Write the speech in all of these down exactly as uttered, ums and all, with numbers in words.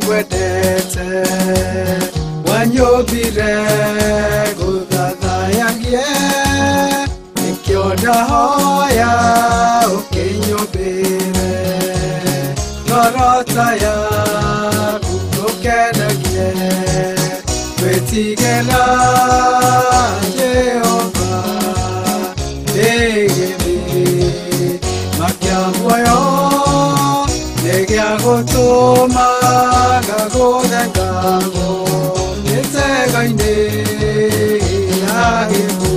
kwedete wanyobire guthathayangie nikio ndahoya ukinyobire norota yaku ukenagie wetigera Jehova egebe makiamwayo negagotoma gagodengago netegaine yagibu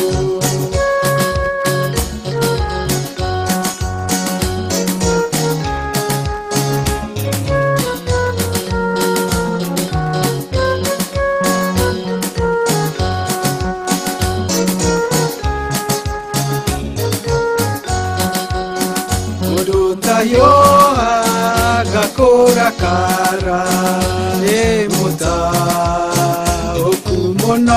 yo agakora kara emuta okumona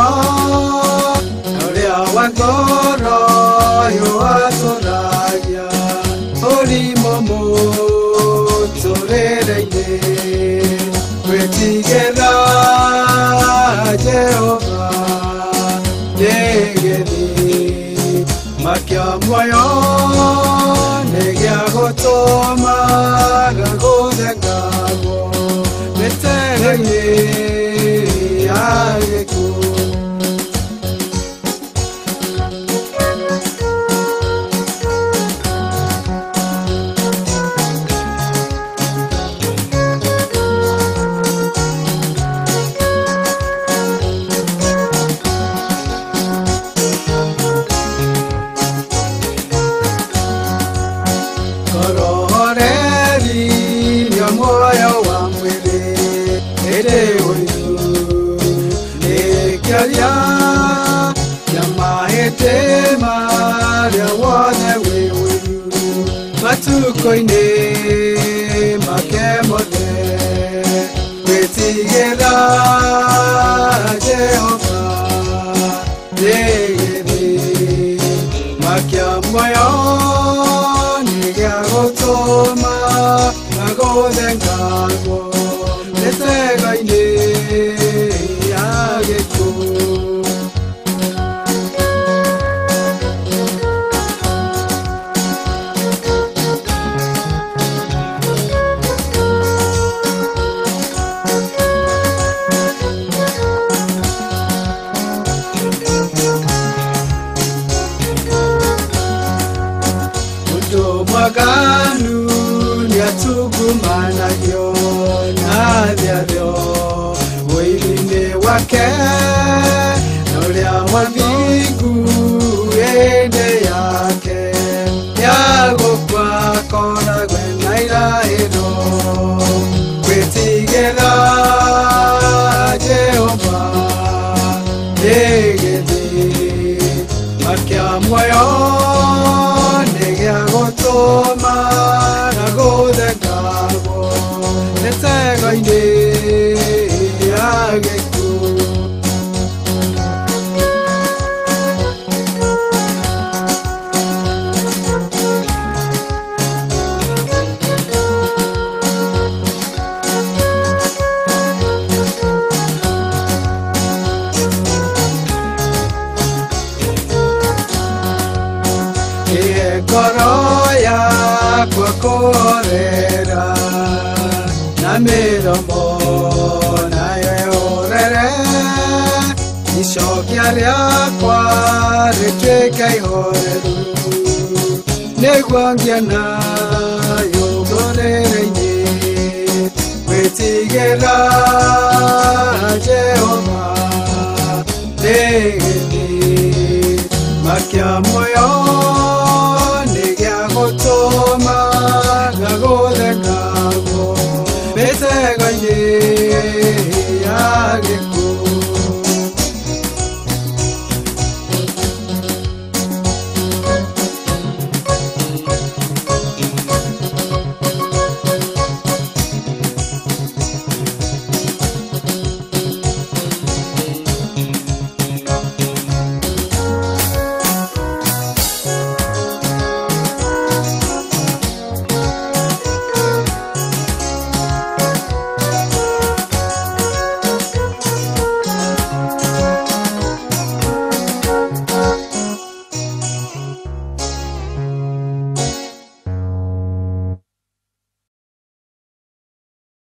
oria wangoro yo atoraya ori momo torereine wetigera Jehova negeni makiamwayo negagotoma gagodengago metegaine yageku moyo wa mwili ede uyu nekialia yamahete maria wane uyu matukoine makemode wetigera Jehova negeni makiamwayo negagotoma gagodengago netegaine yageku Mudo maganu yatugumana yo nadyayo wailine wake nolia wavingu ende yake yago kwa kona gwenaira edo wetigera Jehova negedi makiamwayo negagotoma gagodengago netegaine yageku koroya kwa korera na miromo na yorere nishokiaria kwa reteka ihoreru negwangia na yogorere nye wetigera